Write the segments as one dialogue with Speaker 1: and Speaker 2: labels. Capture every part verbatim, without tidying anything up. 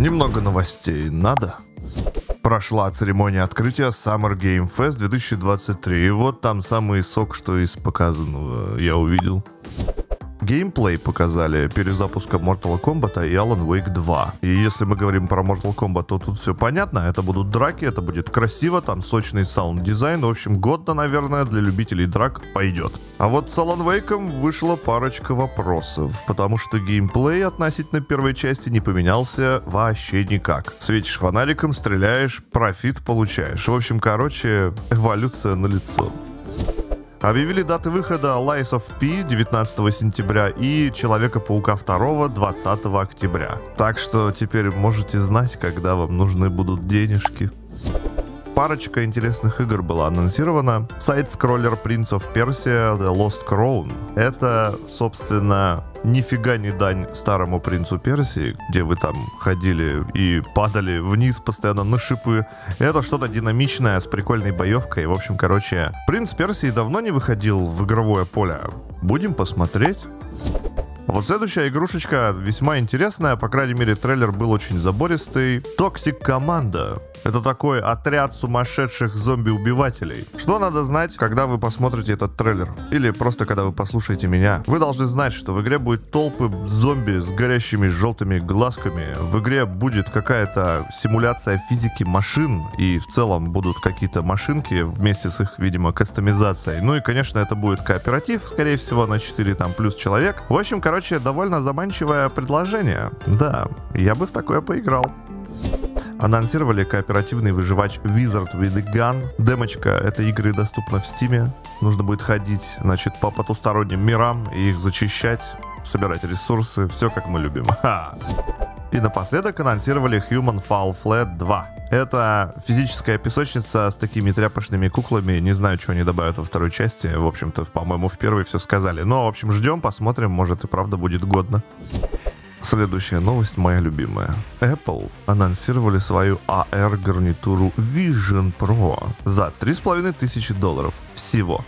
Speaker 1: Немного новостей надо? Прошла церемония открытия Summer Game Fest две тысячи двадцать три, и вот там самый сок, что из показанного я увидел. Геймплей показали перезапуска Mortal Kombat и Alan Wake два. И если мы говорим про Mortal Kombat, то тут все понятно. Это будут драки, это будет красиво, там сочный саунд-дизайн. В общем, годно, наверное, для любителей драк пойдет. А вот с Alan Wake'ом вышла парочка вопросов, потому что геймплей относительно первой части не поменялся вообще никак. Светишь фонариком, стреляешь, профит получаешь. В общем, короче, эволюция налицо. Объявили даты выхода Lies of P девятнадцатого сентября и Человека-паука два двадцатого октября. Так что теперь можете знать, когда вам нужны будут денежки. Парочка интересных игр была анонсирована. Сайд-скроллер Prince of Persia The Lost Crown. Это, собственно, нифига не дань старому Принцу Персии, где вы там ходили и падали вниз постоянно на шипы. Это что-то динамичное с прикольной боевкой. В общем, короче, Принц Персии давно не выходил в игровое поле. Будем посмотреть. Вот следующая игрушечка весьма интересная, по крайней мере трейлер был очень забористый. Toxic Commando. Это такой отряд сумасшедших зомби-убивателей. Что надо знать, когда вы посмотрите этот трейлер? Или просто когда вы послушаете меня? Вы должны знать, что в игре будет толпы зомби с горящими желтыми глазками. В игре будет какая-то симуляция физики машин. И в целом будут какие-то машинки вместе с их, видимо, кастомизацией. Ну и, конечно, это будет кооператив, скорее всего, на четыре там плюс человек. В общем, короче, довольно заманчивое предложение. Да, я бы в такое поиграл. Анонсировали кооперативный выживач Wizard with a Gun. Демочка этой игры доступна в Steam. Нужно будет ходить, значит, по потусторонним мирам и их зачищать, собирать ресурсы, все как мы любим. Ха. И напоследок анонсировали Human Fall Flat два. Это физическая песочница с такими тряпочными куклами. Не знаю, что они добавят во второй части. В общем-то, по-моему, в первой все сказали. Но, в общем, ждем, посмотрим, может и правда будет годно. Следующая новость, моя любимая. Apple анонсировали свою эй ар-гарнитуру Vision Pro за три с половиной тысячи долларов всего.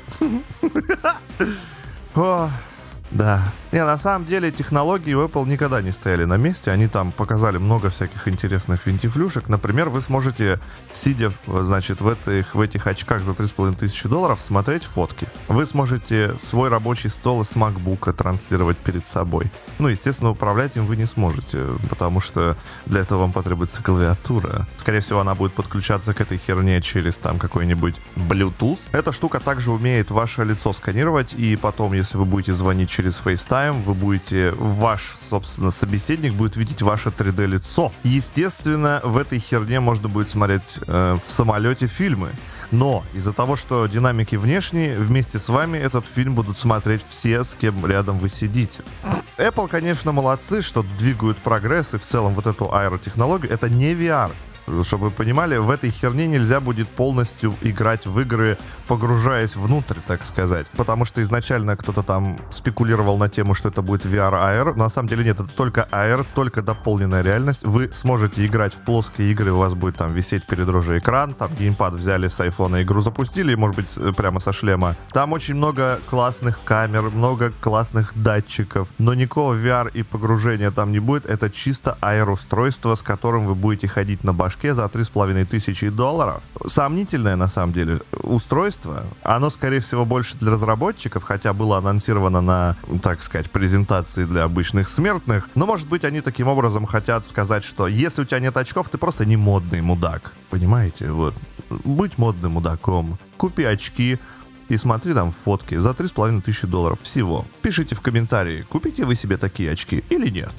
Speaker 1: Да. Не, на самом деле технологии у Apple никогда не стояли на месте. Они там показали много всяких интересных финтифлюшек. Например, вы сможете, сидя, значит, в этих, в этих очках за три с половиной тысячи долларов, смотреть фотки. Вы сможете свой рабочий стол с MacBook транслировать перед собой. Ну, естественно, управлять им вы не сможете, потому что для этого вам потребуется клавиатура. Скорее всего, она будет подключаться к этой херне через там какой-нибудь Bluetooth. Эта штука также умеет ваше лицо сканировать, и потом, если вы будете звонить через FaceTime, вы будете, ваш, собственно, собеседник будет видеть ваше три дэ лицо. Естественно, в этой херне можно будет смотреть э, в самолете фильмы. Но из-за того, что динамики внешние, вместе с вами этот фильм будут смотреть все, с кем рядом вы сидите. Apple, конечно, молодцы, что двигают прогресс, и в целом вот эту аэротехнологию. Это не ви ар. Чтобы вы понимали, в этой херне нельзя будет полностью играть в игры, погружаясь внутрь, так сказать. Потому что изначально кто-то там спекулировал на тему, что это будет ви ар-эй ар. На самом деле нет, это только эй ар, только дополненная реальность. Вы сможете играть в плоские игры, у вас будет там висеть перед рожей экран, там геймпад взяли с айфона, игру запустили, может быть, прямо со шлема. Там очень много классных камер, много классных датчиков, но никакого ви ар и погружения там не будет. Это чисто эй ар-устройство, с которым вы будете ходить на башке за три с половиной тысячи долларов. Сомнительное, на самом деле, устройство. Оно, скорее всего, больше для разработчиков, хотя было анонсировано на, так сказать, презентации для обычных смертных. Но, может быть, они таким образом хотят сказать, что если у тебя нет очков, ты просто не модный мудак. Понимаете? Вот. Будь модным мудаком. Купи очки и смотри там фотки за три с половиной тысячи долларов всего. Пишите в комментарии, купите вы себе такие очки или нет.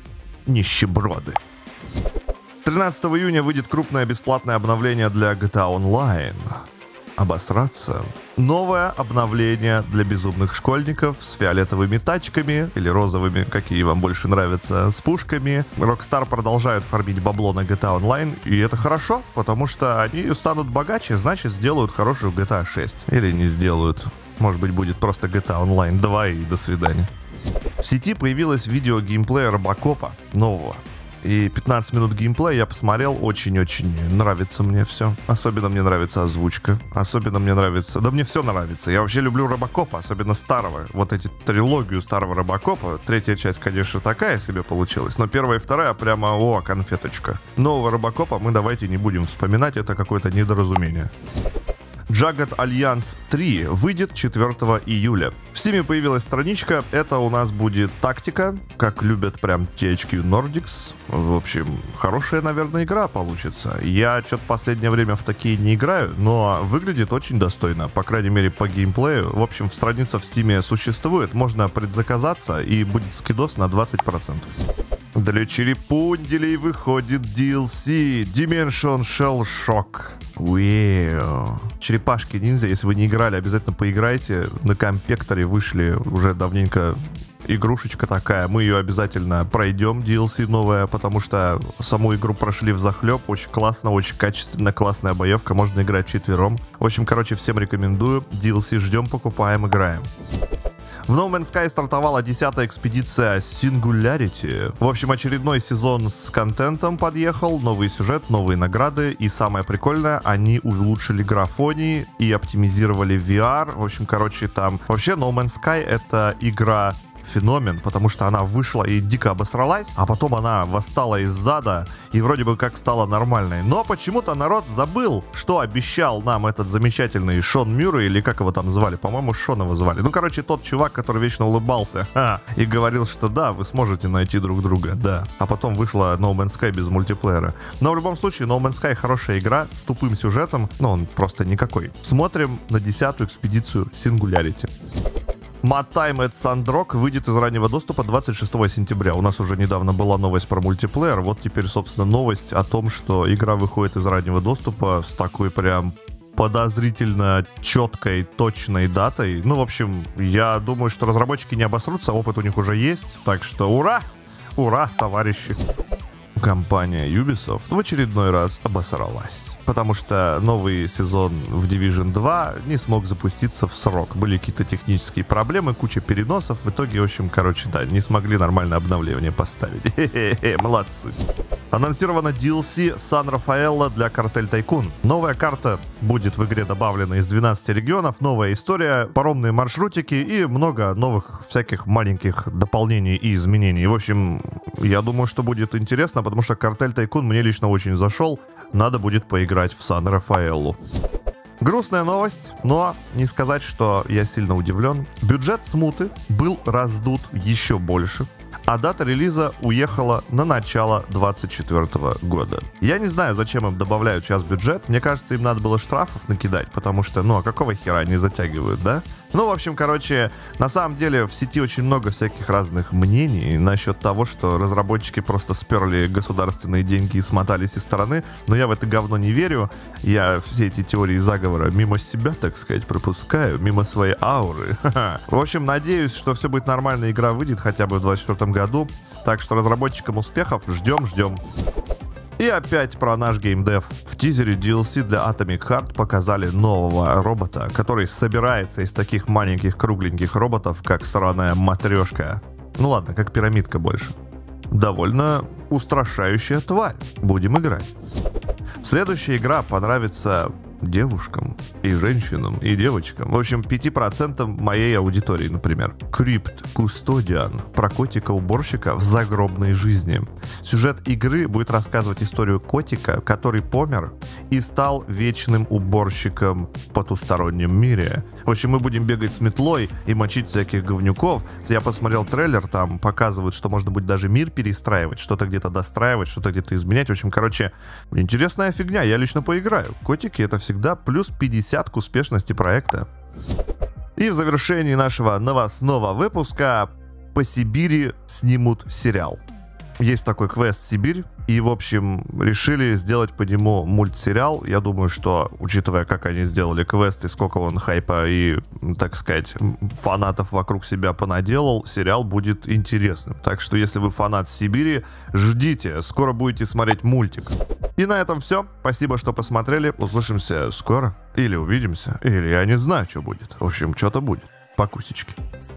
Speaker 1: Нищеброды. тринадцатого июня выйдет крупное бесплатное обновление для джи ти эй Online. Обосраться. Новое обновление для безумных школьников с фиолетовыми тачками или розовыми, какие вам больше нравятся, с пушками. Rockstar продолжают фармить бабло на джи ти эй Online, и это хорошо, потому что они станут богаче, значит сделают хорошую джи ти эй шесть. Или не сделают. Может быть, будет просто джи ти эй Online два и до свидания. В сети появилось видео геймплея Робокопа нового. И пятнадцать минут геймплея я посмотрел, очень-очень нравится мне все. Особенно мне нравится озвучка, особенно мне нравится... Да мне все нравится. Я вообще люблю Робокопа, особенно старого. Вот эти трилогию старого Робокопа. Третья часть, конечно, такая себе получилась, но первая и вторая прямо, о, конфеточка. Нового Робокопа мы давайте не будем вспоминать, это какое-то недоразумение. Jagged Alliance три выйдет четвёртого июля. В Steam появилась страничка, это у нас будет тактика, как любят прям ти эйч кью Nordics. В общем, хорошая, наверное, игра получится. Я что-то последнее время в такие не играю, но выглядит очень достойно, по крайней мере по геймплею. В общем, страница в Steam существует, можно предзаказаться и будет скидос на двадцать процентов. Для черепунделей выходит ди эл си Dimension Shell Shock. Уэу. Черепашки-ниндзя, если вы не играли, обязательно поиграйте. На компьютере вышли уже давненько игрушечка такая. Мы ее обязательно пройдем, ди эл си новая, потому что саму игру прошли взахлеб. Очень классно, очень качественно, классная боевка. Можно играть четвером. В общем, короче, всем рекомендую. ди эл си ждем, покупаем, играем. В No Man's Sky стартовала десятая экспедиция Singularity. В общем, очередной сезон с контентом подъехал, новый сюжет, новые награды. И самое прикольное, они улучшили графоний и оптимизировали ви ар. В общем, короче, там... Вообще, No Man's Sky — это игра... феномен, потому что она вышла и дико обосралась, а потом она восстала из зада и вроде бы как стала нормальной. Но почему-то народ забыл, что обещал нам этот замечательный Шон Мюррей, или как его там звали, по-моему, Шон его звали. Ну, короче, тот чувак, который вечно улыбался ха, и говорил, что да, вы сможете найти друг друга, да. А потом вышла No Man's Sky без мультиплеера. Но в любом случае, No Man's Sky хорошая игра с тупым сюжетом, но он просто никакой. Смотрим на десятую экспедицию Singularity. Mad Time at Sandrock выйдет из раннего доступа двадцать шестого сентября. У нас уже недавно была новость про мультиплеер. Вот теперь, собственно, новость о том, что игра выходит из раннего доступа с такой прям подозрительно четкой, точной датой. Ну, в общем, я думаю, что разработчики не обосрутся, опыт у них уже есть. Так что ура! Ура, товарищи! Компания Ubisoft в очередной раз обосралась. Потому что новый сезон в Division два не смог запуститься в срок. Были какие-то технические проблемы, куча переносов. В итоге, в общем, короче, да, не смогли нормально обновление поставить. Хе-хе-хе, молодцы. Анонсировано ди эл си Сан Рафаэлло для Картель Тайкун. Новая карта будет в игре добавлена из двенадцати регионов, новая история, паромные маршрутики и много новых всяких маленьких дополнений и изменений. В общем, я думаю, что будет интересно, потому что Картель Тайкун мне лично очень зашел. Надо будет поиграть в Сан Рафаэлло. Грустная новость, но не сказать, что я сильно удивлен. Бюджет Смуты был раздут еще больше, а дата релиза уехала на начало двадцать четвёртого года. Я не знаю, зачем им добавляют сейчас бюджет. Мне кажется, им надо было штрафов накидать, потому что, ну, а какого хера они затягивают, да? Ну, в общем, короче, на самом деле в сети очень много всяких разных мнений насчет того, что разработчики просто сперли государственные деньги и смотались из стороны. Но я в это говно не верю. Я все эти теории заговора мимо себя, так сказать, пропускаю, мимо своей ауры. В общем, надеюсь, что все будет нормально, игра выйдет хотя бы в двадцать четвёртом году. Так что разработчикам успехов, ждем, ждем. И опять про наш геймдев. В тизере ди эл си для Atomic Heart показали нового робота, который собирается из таких маленьких кругленьких роботов, как сраная матрешка. Ну ладно, как пирамидка больше. Довольно устрашающая тварь. Будем играть. Следующая игра понравится девушкам, и женщинам, и девочкам. В общем, пяти процентам моей аудитории, например. Crypt Custodian. Про котика-уборщика в загробной жизни. Сюжет игры будет рассказывать историю котика, который помер и стал вечным уборщиком в потустороннем мире. В общем, мы будем бегать с метлой и мочить всяких говнюков. Я посмотрел трейлер, там показывают, что можно будет даже мир перестраивать, что-то где-то достраивать, что-то где-то изменять. В общем, короче, интересная фигня. Я лично поиграю. Котики — это всегда всегда плюс пятьдесят к успешности проекта. И в завершении нашего новостного выпуска по Сибири снимут сериал. Есть такой квест «Сибирь», и, в общем, решили сделать по нему мультсериал. Я думаю, что, учитывая, как они сделали квест и сколько он хайпа и, так сказать, фанатов вокруг себя понаделал, сериал будет интересным. Так что, если вы фанат Сибири, ждите, скоро будете смотреть мультик. И на этом все. Спасибо, что посмотрели. Услышимся скоро. Или увидимся. Или я не знаю, что будет. В общем, что-то будет. Покусечки.